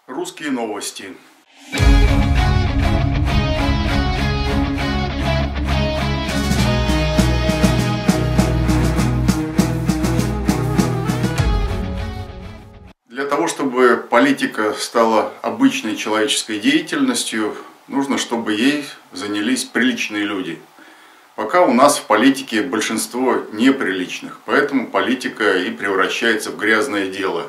Русские новости. Для того, чтобы политика стала обычной человеческой деятельностью, нужно, чтобы ей занялись приличные люди. Пока у нас в политике большинство неприличных, поэтому политика и превращается в грязное дело.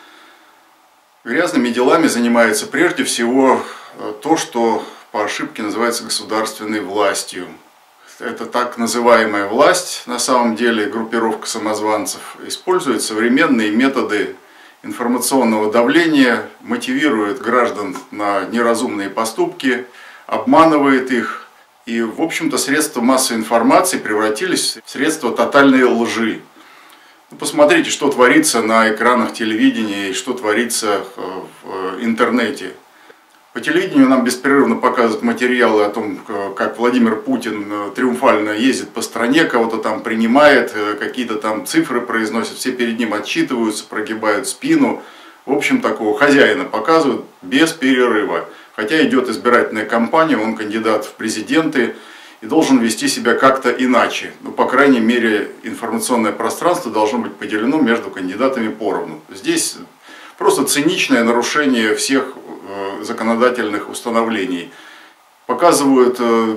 Грязными делами занимается прежде всего то, что по ошибке называется государственной властью. Это так называемая власть, на самом деле группировка самозванцев, использует современные методы информационного давления, мотивирует граждан на неразумные поступки, обманывает их. И, в общем-то, средства массовой информации превратились в средства тотальной лжи. Посмотрите, что творится на экранах телевидения и что творится в интернете. По телевидению нам беспрерывно показывают материалы о том, как Владимир Путин триумфально ездит по стране, кого-то там принимает, какие-то там цифры произносит, все перед ним отчитываются, прогибают спину. В общем, такого хозяина показывают без перерыва. Хотя идет избирательная кампания, он кандидат в президенты и должен вести себя как-то иначе. Ну, по крайней мере, информационное пространство должно быть поделено между кандидатами поровну. Здесь просто циничное нарушение всех законодательных установлений. Показывают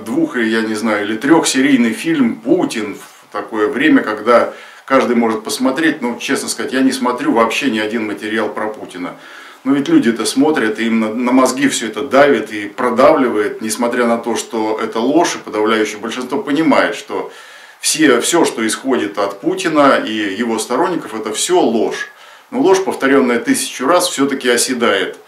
или трехсерийный фильм «Путин» в такое время, когда каждый может посмотреть. Ну, честно сказать, я не смотрю вообще ни один материал про Путина. Но ведь люди это смотрят, и им на мозги все это давит и продавливает, несмотря на то, что это ложь, и подавляющее большинство понимает, что все, что исходит от Путина и его сторонников, это все ложь. Но ложь, повторенная 1000 раз, все-таки оседает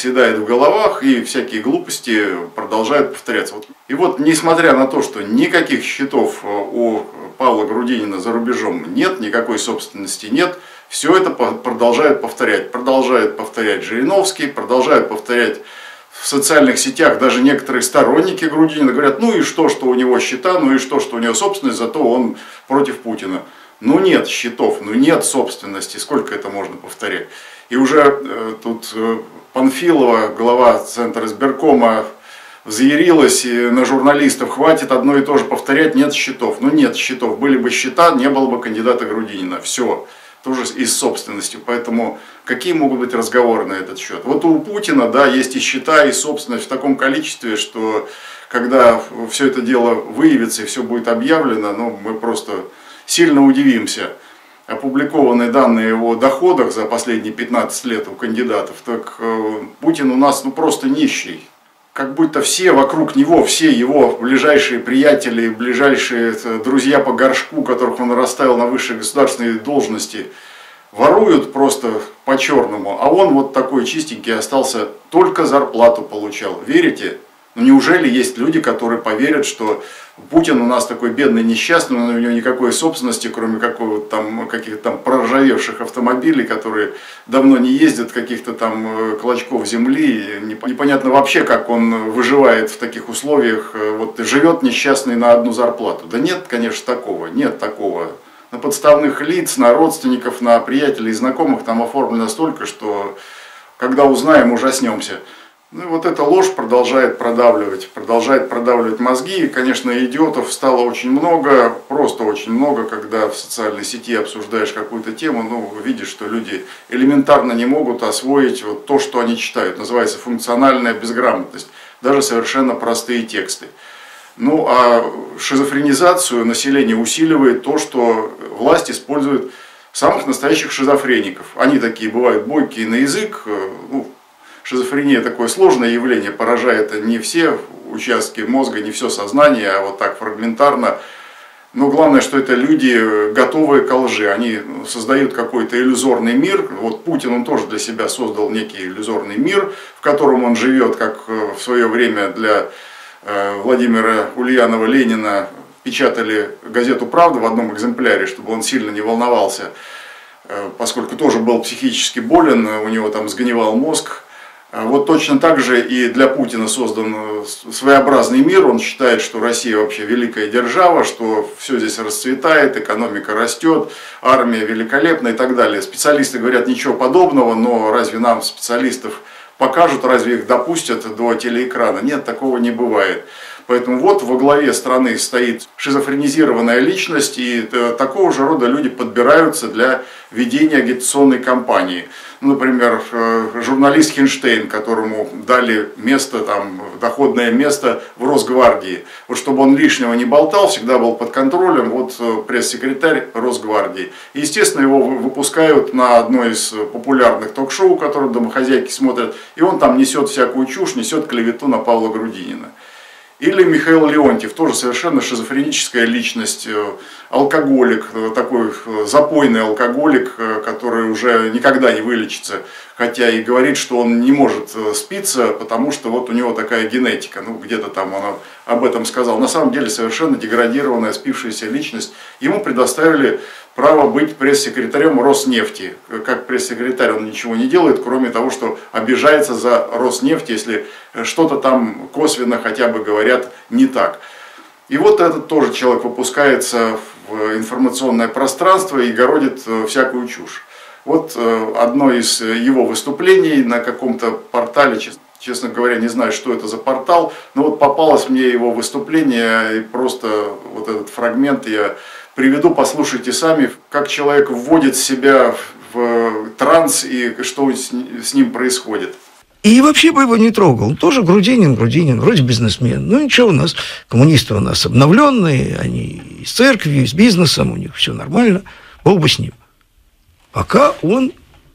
в головах, и всякие глупости продолжают повторяться. И вот, несмотря на то, что никаких счетов у Павла Грудинина за рубежом нет, никакой собственности нет, все это продолжают повторять. Продолжает повторять Жириновский, продолжают повторять в социальных сетях даже некоторые сторонники Грудинина. Говорят, ну и что у него счета, ну и что у него собственность, зато он против Путина. Ну нет счетов, ну нет собственности, сколько это можно повторять. И уже тут Панфилова, глава Центра избиркома, взъярилась на журналистов, хватит одно и то же повторять, нет счетов. Ну нет счетов, были бы счета, не было бы кандидата Грудинина. Все, тоже и с собственностью. Поэтому какие могут быть разговоры на этот счет? Вот у Путина, да, есть и счета, и собственность в таком количестве, что когда все это дело выявится и все будет объявлено, ну, мы просто сильно удивимся. Опубликованные данные о его доходах за последние 15 лет у кандидатов, так Путин у нас просто нищий. Как будто все вокруг него, все его ближайшие приятели, ближайшие друзья по горшку, которых он расставил на высшие государственные должности, воруют просто по-черному, а он вот такой чистенький остался, только зарплату получал. Верите? Но неужели есть люди, которые поверят, что Путин у нас такой бедный, несчастный, у него никакой собственности, кроме каких-то там проржавевших автомобилей, которые давно не ездят, каких-то там клочков земли. Непонятно вообще, как он выживает в таких условиях, вот живет несчастный на одну зарплату. Да нет, конечно, такого, нет такого. На подставных лиц, на родственников, на приятелей и знакомых там оформлено столько, что когда узнаем, ужаснемся. Ну и вот эта ложь продолжает продавливать мозги. И, конечно, идиотов стало очень много, просто очень много, когда в социальной сети обсуждаешь какую-то тему, ну, видишь, что люди элементарно не могут освоить вот то, что они читают. Называется функциональная безграмотность, даже совершенно простые тексты. Ну, а шизофренизацию населения усиливает то, что власть использует самых настоящих шизофреников. Они такие бывают бойкие на язык. Шизофрения такое сложное явление, поражает не все участки мозга, не все сознание, а вот так фрагментарно. Но главное, что это люди, готовые к лжи. Они создают какой-то иллюзорный мир. Вот Путин, он тоже для себя создал некий иллюзорный мир, в котором он живет, как в свое время для Владимира Ульянова Ленина печатали газету «Правда» в одном экземпляре, чтобы он сильно не волновался, поскольку тоже был психически болен, у него там сгнивал мозг. Вот точно так же и для Путина создан своеобразный мир. Он считает, что Россия вообще великая держава, что все здесь расцветает, экономика растет, армия великолепна и так далее. Специалисты говорят ничего подобного, но разве нам, специалистов, покажут, разве их допустят до телеэкрана? Нет, такого не бывает. Поэтому вот во главе страны стоит шизофренизированная личность, и такого же рода люди подбираются для ведения агитационной кампании. Например, журналист Хинштейн, которому дали место, там, доходное место в Росгвардии. Вот чтобы он лишнего не болтал, всегда был под контролем, вот пресс-секретарь Росгвардии. И, естественно, его выпускают на одно из популярных ток-шоу, которые домохозяйки смотрят, и он там несет всякую чушь, несет клевету на Павла Грудинина. Или Михаил Леонтьев, тоже совершенно шизофреническая личность, алкоголик, такой запойный алкоголик, который уже никогда не вылечится, хотя и говорит, что он не может спиться, потому что вот у него такая генетика, ну где-то там он об этом сказал. На самом деле совершенно деградированная, спившаяся личность. Ему предоставили право быть пресс-секретарем Роснефти. Как пресс-секретарь он ничего не делает, кроме того, что обижается за Роснефть, если что-то там косвенно хотя бы говорят не так. И вот этот тоже человек выпускается в информационное пространство и городит всякую чушь. Вот одно из его выступлений на каком-то портале, честно говоря, не знаю, что это за портал, но вот попалось мне его выступление, и просто вот этот фрагмент я приведу, послушайте сами, как человек вводит себя в транс и что с ним происходит. И вообще бы его не трогал. Он тоже Грудинин, вроде бизнесмен. Ну ничего, у нас коммунисты у нас обновленные, они из церкви, с бизнесом, у них все нормально. Бог бы с ним. Пока он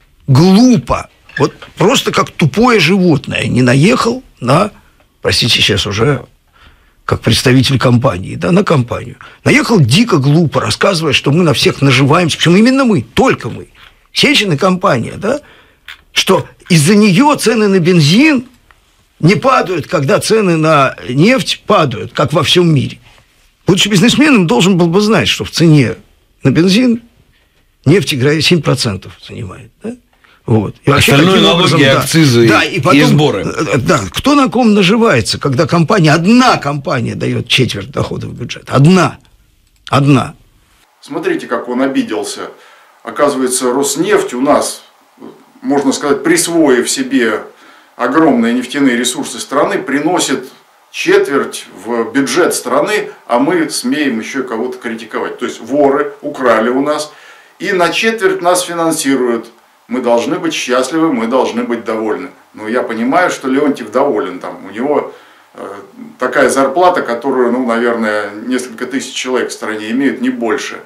глупо, вот просто как тупое животное, не наехал на, простите, сейчас уже как представитель компании, да, на компанию. Наехал дико глупо, рассказывая, что мы на всех наживаемся. Причем именно мы, только мы. Сечин и компания, да, что из-за нее цены на бензин не падают, когда цены на нефть падают, как во всем мире. Будучи бизнесменом, должен был бы знать, что в цене на бензин нефть играет 7% занимает. Да? Вот. И вообще, остальное налоги, акцизы и потом, и сборы. Да, кто на ком наживается, когда одна компания дает четверть доходов бюджета? Одна. Смотрите, как он обиделся. Оказывается, Роснефть у нас, можно сказать, присвоив себе огромные нефтяные ресурсы страны, приносит четверть в бюджет страны, а мы смеем еще кого-то критиковать. То есть воры украли у нас и на четверть нас финансируют. Мы должны быть счастливы, мы должны быть довольны. Но я понимаю, что Леонтьев доволен. Там, у него такая зарплата, которую, ну, наверное, несколько тысяч человек в стране имеют, не больше.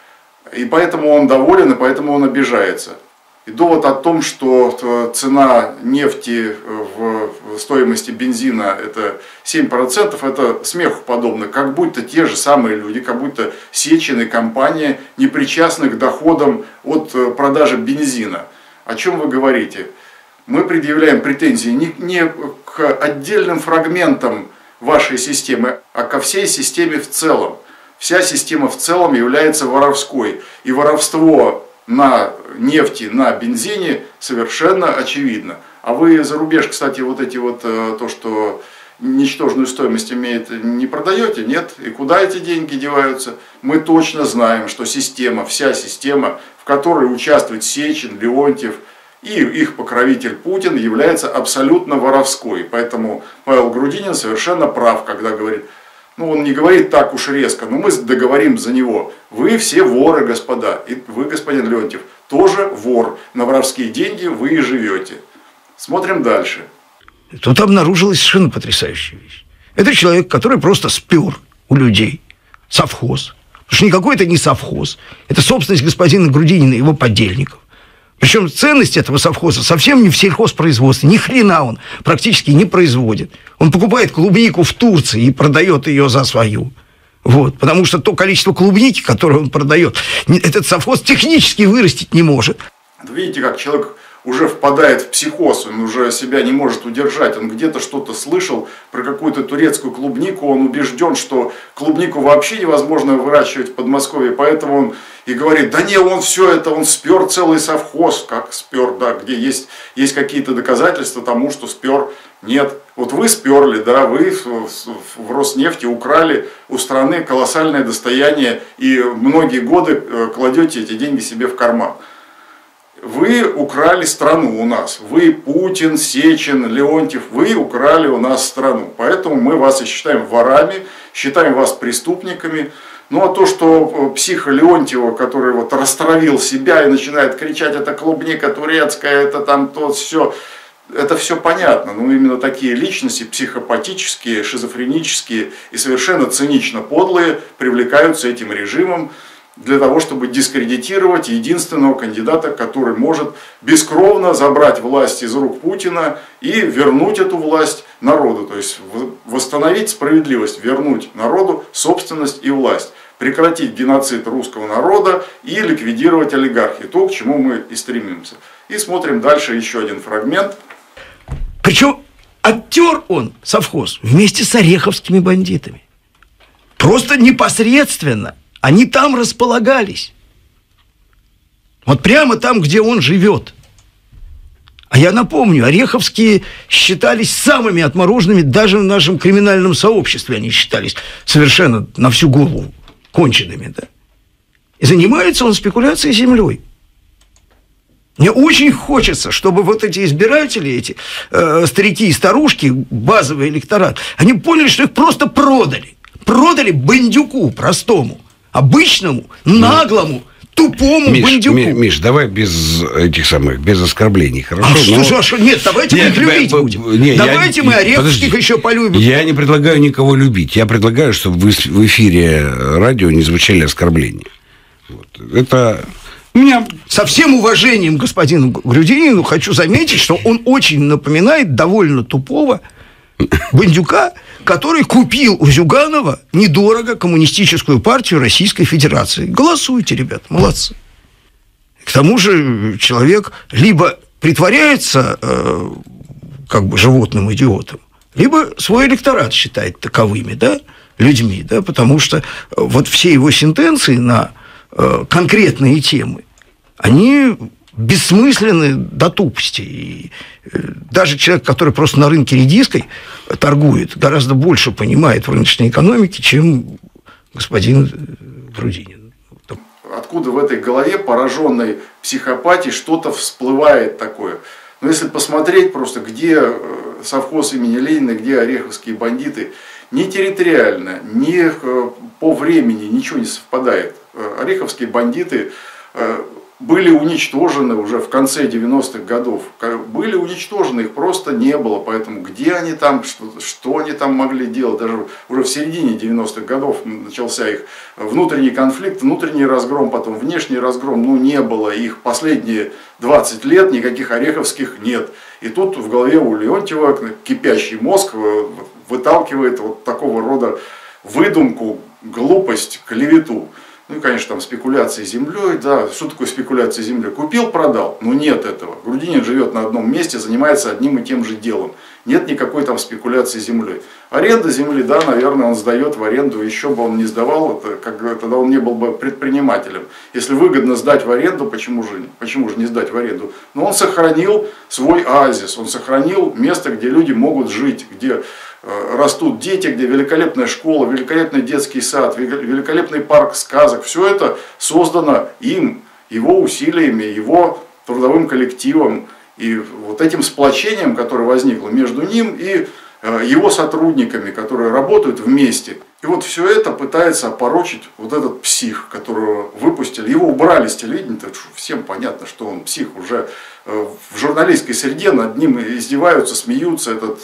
И поэтому он доволен, и поэтому он обижается. И довод о том, что цена нефти в стоимости бензина это 7%, это смеху подобно. Как будто те же самые люди, как будто Сечин и компания не причастны к доходам от продажи бензина. О чем вы говорите? Мы предъявляем претензии не к отдельным фрагментам вашей системы, а ко всей системе в целом. Вся система в целом является воровской. И воровство на нефти, на бензине совершенно очевидно. А вы за рубеж, кстати, вот эти вот, то, что ничтожную стоимость имеет, не продаете? Нет. И куда эти деньги деваются? Мы точно знаем, что система, вся система, в которой участвует Сечин, Леонтьев и их покровитель Путин, является абсолютно воровской. Поэтому Павел Грудинин совершенно прав, когда говорит, ну, он не говорит так уж резко, но мы договорим за него. Вы все воры, господа. И вы, господин Леонтьев, тоже вор. На воровские деньги вы и живете. Смотрим дальше. Тут обнаружилась совершенно потрясающая вещь. Это человек, который просто спер у людей совхоз. Потому что никакой это не совхоз. Это собственность господина Грудинина и его подельников. Причем ценность этого совхоза совсем не в сельхозпроизводстве. Ни хрена он практически не производит. Он покупает клубнику в Турции и продает ее за свою. Вот. Потому что то количество клубники, которое он продает, этот совхоз технически вырастить не может. Видите, как человек уже впадает в психоз, он уже себя не может удержать, он где-то что-то слышал про какую-то турецкую клубнику, он убежден, что клубнику вообще невозможно выращивать в Подмосковье, поэтому он и говорит, да не, он все это, он спер целый совхоз, как спер, да, где есть какие-то доказательства тому, что спер, нет. Вот вы сперли, да, вы в Роснефти украли у страны колоссальное достояние и многие годы кладете эти деньги себе в карман. вы украли страну у нас. Вы, Путин, Сечин, Леонтьев, вы украли у нас страну. Поэтому мы вас и считаем ворами, считаем вас преступниками. Ну а то, что психа Леонтьева, который вот растравил себя и начинает кричать, это клубника турецкая, это там то все, это все понятно. Но именно такие личности, психопатические, шизофренические и совершенно цинично подлые, привлекаются этим режимом для того, чтобы дискредитировать единственного кандидата, который может бескровно забрать власть из рук Путина и вернуть эту власть народу. То есть восстановить справедливость, вернуть народу собственность и власть. Прекратить геноцид русского народа и ликвидировать олигархию. То, к чему мы и стремимся. И смотрим дальше еще один фрагмент. Причем оттер он совхоз вместе с ореховскими бандитами. Просто непосредственно. Они там располагались. Вот прямо там, где он живет. А я напомню, ореховские считались самыми отмороженными, даже в нашем криминальном сообществе они считались совершенно на всю голову конченными. Да? И занимается он спекуляцией землей. Мне очень хочется, чтобы вот эти избиратели, эти старики и старушки, базовый электорат, они поняли, что их просто продали. Продали бандюку простому. Обычному, наглому, тупому бандюку. Миш, давай без этих самых, без оскорблений, хорошо? Нет, давайте мы их любить будем. Давайте мы ореховских еще полюбим. Я не предлагаю никого любить. Я предлагаю, чтобы в эфире радио не звучали оскорбления. Вот. Это... Со всем уважением господину Грудинину хочу заметить, что он очень напоминает довольно тупого бандюка, который купил у Зюганова недорого коммунистическую партию Российской Федерации. Голосуйте, ребят, молодцы. К тому же человек либо притворяется как бы животным идиотом, либо свой электорат считает таковыми, да, людьми, да, потому что вот все его сентенции на конкретные темы, они бессмысленны до тупости. И даже человек, который просто на рынке редиской торгует, гораздо больше понимает в рыночной экономике, чем господин Грудинин. Откуда в этой голове, пораженной психопатией, что-то всплывает такое? Но если посмотреть просто, где совхоз имени Ленина, где ореховские бандиты, ни территориально, ни по времени ничего не совпадает. Ореховские бандиты были уничтожены уже в конце 90-х годов. Были уничтожены, их просто не было. Поэтому где они там, что они там могли делать? Даже уже в середине 90-х годов начался их внутренний конфликт, внутренний разгром, потом внешний разгром. Ну, не было их последние 20 лет, никаких ореховских нет. И тут в голове у Леонтьева кипящий мозг выталкивает вот такого рода выдумку, глупость, клевету. Ну и, конечно, там спекуляции землей, да, что такое спекуляция землей? Купил, продал, но нет этого. Грудинин живет на одном месте, занимается одним и тем же делом. Нет никакой там спекуляции землей. Аренда земли, да, наверное, он сдает в аренду, еще бы он не сдавал, тогда он не был бы предпринимателем. Если выгодно сдать в аренду, почему же не сдать в аренду? Но он сохранил свой оазис, он сохранил место, где люди могут жить, где растут дети, где великолепная школа, великолепный детский сад, великолепный парк сказок. Все это создано им, его усилиями, его трудовым коллективом и вот этим сплочением, которое возникло между ним и его сотрудниками, которые работают вместе. И вот все это пытается опорочить вот этот псих, которого выпустили. Его убрали с телевидения, всем понятно, что он псих. Уже в журналистской среде над ним издеваются, смеются. Этот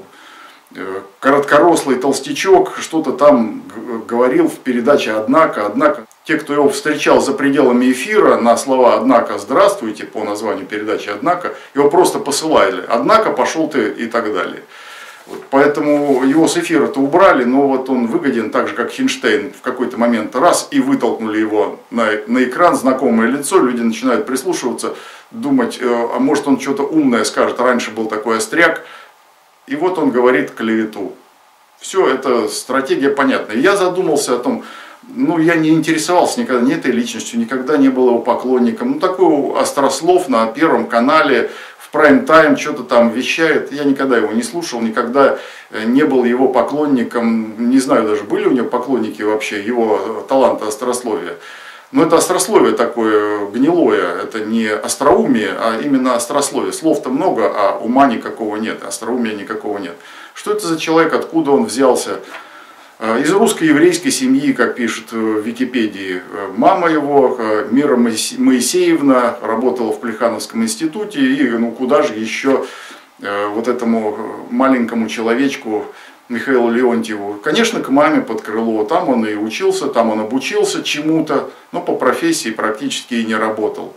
короткорослый толстячок что-то там говорил в передаче «Однако». Те, кто его встречал за пределами эфира на слова «Однако, здравствуйте» по названию передачи «Однако», его просто посылали «Однако, пошел ты» и так далее. Вот, поэтому его с эфира-то убрали, но вот он выгоден так же, как Хинштейн. В какой-то момент раз и вытолкнули его на экран, знакомое лицо, люди начинают прислушиваться, думать, а может он что-то умное скажет, раньше был такой остряк. И вот он говорит клевету. Все, это стратегия понятна. И я задумался о том, ну, я не интересовался никогда ни этой личностью, никогда не был его поклонником. Ну, такой острослов на Первом канале, в прайм-тайм что-то там вещает. Я никогда его не слушал, никогда не был его поклонником. Не знаю, даже были у него поклонники вообще, его таланта острословия. Но это острословие такое гнилое, это не остроумие, а именно острословие. Слов-то много, а ума никакого нет, остроумия никакого нет. Что это за человек, откуда он взялся? Из русско-еврейской семьи, как пишет в Википедии, мама его, Мира Моисеевна, работала в Плехановском институте, и ну куда же еще вот этому маленькому человечку Михаилу Леонтьеву, конечно, к маме под крыло, там он и учился, там он обучился чему-то, но по профессии практически и не работал.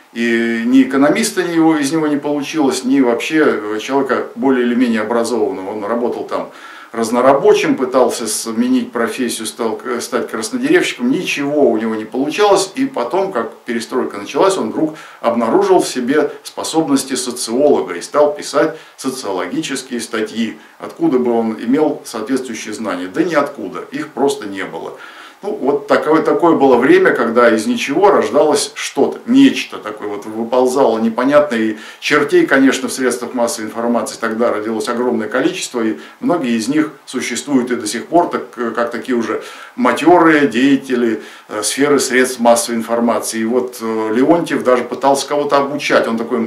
И ни экономиста из него не получилось, ни вообще человека более или менее образованного. Он работал там разнорабочим, пытался сменить профессию, стать краснодеревщиком, ничего у него не получалось. И потом, как перестройка началась, он вдруг обнаружил в себе способности социолога и стал писать социологические статьи. Откуда бы он имел соответствующие знания? Да ниоткуда, их просто не было. Ну, вот такое было время, когда из ничего рождалось что-то, нечто такое, вот выползало непонятное. И чертей, конечно, в средствах массовой информации тогда родилось огромное количество, и многие из них существуют и до сих пор, как такие уже матерые деятели сферы средств массовой информации. И вот Леонтьев даже пытался кого-то обучать, он такой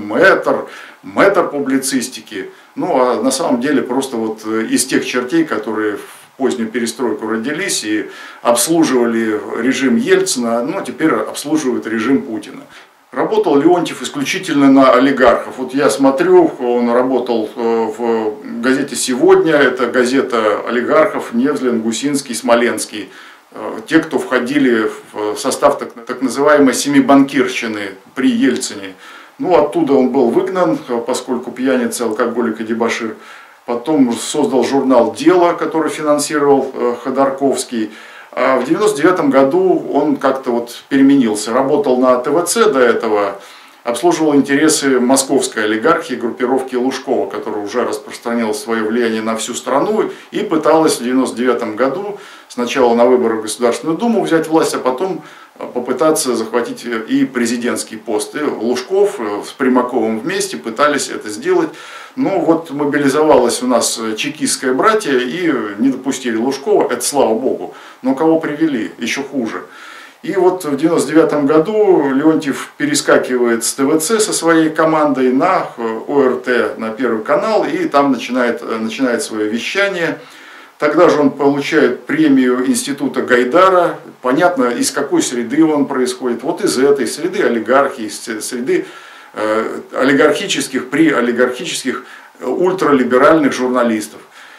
мэтр публицистики. Ну, а на самом деле просто вот из тех чертей, которые позднюю перестройку родились и обслуживали режим Ельцина, но теперь обслуживают режим Путина. Работал Леонтьев исключительно на олигархов. Вот я смотрю, он работал в газете «Сегодня», это газета олигархов Невзлин, Гусинский, Смоленский. Те, кто входили в состав так называемой семибанкирщины при Ельцине. Ну, оттуда он был выгнан, поскольку пьяница, алкоголик и дебошир. Потом создал журнал «Дело», который финансировал Ходорковский. А в 1999 году он как-то вот переменился. Работал на ТВЦ до этого, обслуживал интересы московской олигархии, группировки Лужкова, которая уже распространила свое влияние на всю страну и пыталась в 1999 году сначала на выборах в Государственную Думу взять власть, а потом попытаться захватить и президентский пост. И Лужков с Примаковым вместе пытались это сделать. Но вот мобилизовалось у нас чекистское братье и не допустили Лужкова, это слава богу. Но кого привели? Еще хуже. И вот в 1999 году Леонтьев перескакивает с ТВЦ со своей командой на ОРТ, на Первый канал, и там начинает свое вещание. Тогда же он получает премию Института Гайдара. Понятно, из какой среды он происходит. Вот из этой среды олигархии, из среды олигархических, приолигархических, ультралиберальных журналистов.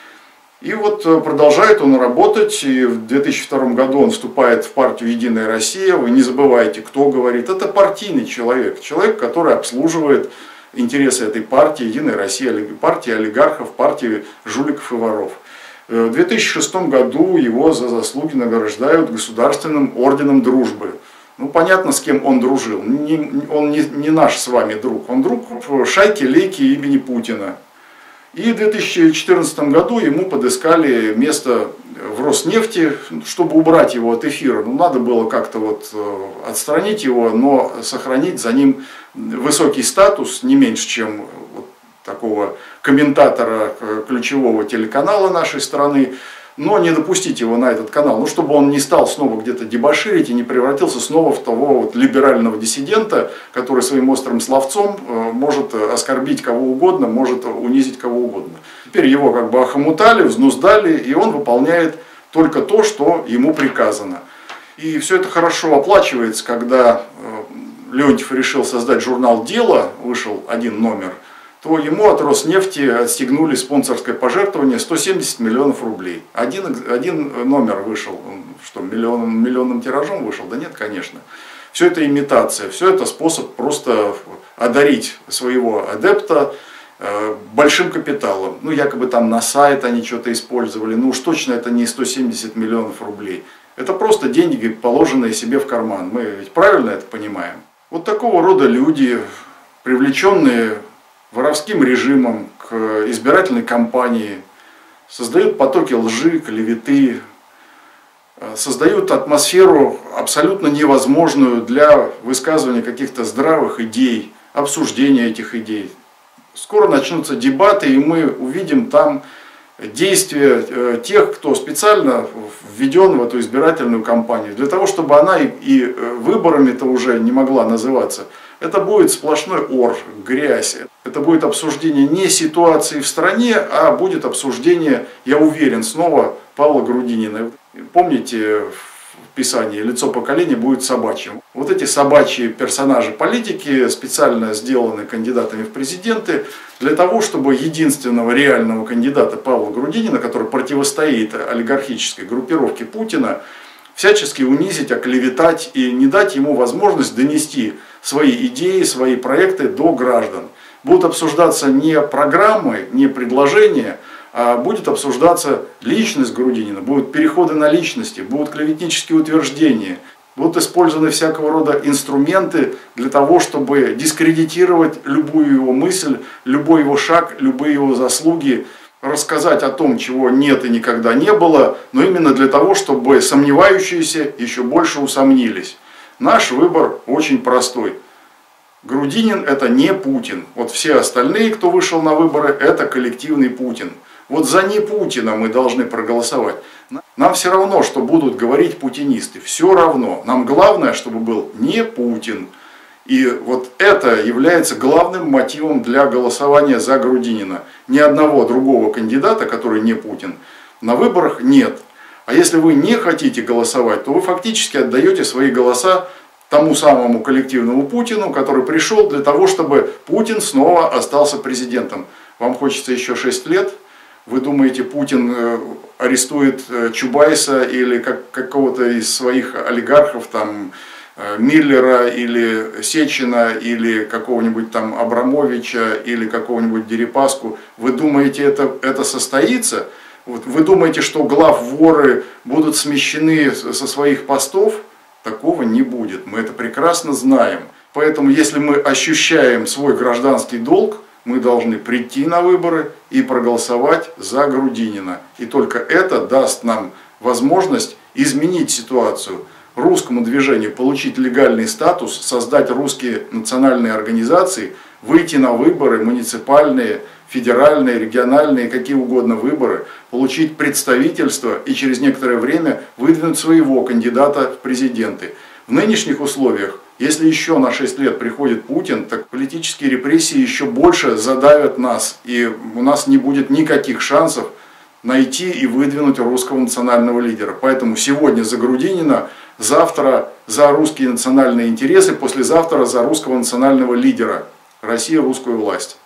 И вот продолжает он работать, и в 2002 году он вступает в партию «Единая Россия». Вы не забывайте, кто говорит. Это партийный человек, человек, который обслуживает интересы этой партии, «Единой России», партии олигархов, партии жуликов и воров. В 2006 году его за заслуги награждают Государственным орденом Дружбы. Ну, понятно, с кем он дружил. Он не наш с вами друг. Он друг шайки-лейки имени Путина. И в 2014 году ему подыскали место в Роснефти, чтобы убрать его от эфира. Ну, надо было как-то вот отстранить его, но сохранить за ним высокий статус, не меньше, чем вот такого комментатора ключевого телеканала нашей страны. Но не допустить его на этот канал, ну, чтобы он не стал снова где-то дебоширить и не превратился снова в того вот либерального диссидента, который своим острым словцом может оскорбить кого угодно, может унизить кого угодно. Теперь его как бы охомутали, взнуздали, и он выполняет только то, что ему приказано. И все это хорошо оплачивается, когда Леонтьев решил создать журнал «Дело», вышел один номер, то ему от Роснефти отстегнули спонсорское пожертвование 170 миллионов рублей. Один номер вышел, что, миллионным тиражом вышел? Да нет, конечно. Все это имитация, все это способ просто одарить своего адепта большим капиталом. Ну, якобы там на сайт они что-то использовали, ну уж точно это не 170 миллионов рублей. Это просто деньги, положенные себе в карман. Мы ведь правильно это понимаем? Вот такого рода люди, привлеченные воровским режимом к избирательной кампании, создают потоки лжи, клеветы, создают атмосферу абсолютно невозможную для высказывания каких-то здравых идей, обсуждения этих идей. Скоро начнутся дебаты, и мы увидим там действия тех, кто специально введен в эту избирательную кампанию, для того, чтобы она и выборами-то уже не могла называться. Это будет сплошной ор, грязь. Это будет обсуждение не ситуации в стране, а будет обсуждение, я уверен, снова Павла Грудинина. Помните в Писании «Лицо поколения будет собачьим». Вот эти собачьи персонажи политики специально сделаны кандидатами в президенты для того, чтобы единственного реального кандидата Павла Грудинина, который противостоит олигархической группировке Путина, всячески унизить, оклеветать и не дать ему возможность донести свои идеи, свои проекты до граждан. Будут обсуждаться не программы, не предложения, а будет обсуждаться личность Грудинина, будут переходы на личности, будут клеветнические утверждения, будут использованы всякого рода инструменты для того, чтобы дискредитировать любую его мысль, любой его шаг, любые его заслуги, рассказать о том, чего нет и никогда не было, но именно для того, чтобы сомневающиеся еще больше усомнились. Наш выбор очень простой. Грудинин – это не Путин. Вот все остальные, кто вышел на выборы, это коллективный Путин. Вот за не Путина мы должны проголосовать. Нам все равно, что будут говорить путинисты. Все равно. Нам главное, чтобы был не Путин. И вот это является главным мотивом для голосования за Грудинина. Ни одного другого кандидата, который не Путин, на выборах нет. А если вы не хотите голосовать, то вы фактически отдаете свои голоса тому самому коллективному Путину, который пришел для того, чтобы Путин снова остался президентом. Вам хочется еще 6 лет? Вы думаете, Путин арестует Чубайса или какого-то из своих олигархов, там, Миллера или Сечина или какого-нибудь там Абрамовича или какого-нибудь Дерипаску? Вы думаете, это состоится? Вот, вы думаете, что главворы будут смещены со своих постов? Такого не будет. Мы это прекрасно знаем. Поэтому, если мы ощущаем свой гражданский долг, мы должны прийти на выборы и проголосовать за Грудинина. И только это даст нам возможность изменить ситуацию, русскому движению получить легальный статус, создать русские национальные организации, выйти на выборы муниципальные, федеральные, региональные, какие угодно выборы, получить представительство и через некоторое время выдвинуть своего кандидата в президенты. В нынешних условиях, если еще на 6 лет приходит Путин, так политические репрессии еще больше задавят нас, и у нас не будет никаких шансов найти и выдвинуть русского национального лидера. Поэтому сегодня за Грудинина, завтра за русские национальные интересы, послезавтра за русского национального лидера. Россия – русскую власть.